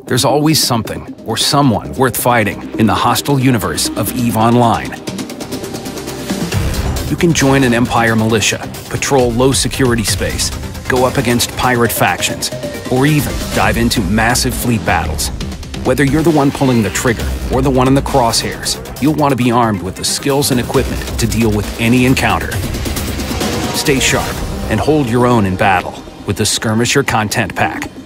There's always something or someone worth fighting in the hostile universe of EVE Online. You can join an Empire militia, patrol low-security space, go up against pirate factions, or even dive into massive fleet battles. Whether you're the one pulling the trigger or the one in the crosshairs, you'll want to be armed with the skills and equipment to deal with any encounter. Stay sharp and hold your own in battle with the Skirmisher Content Pack.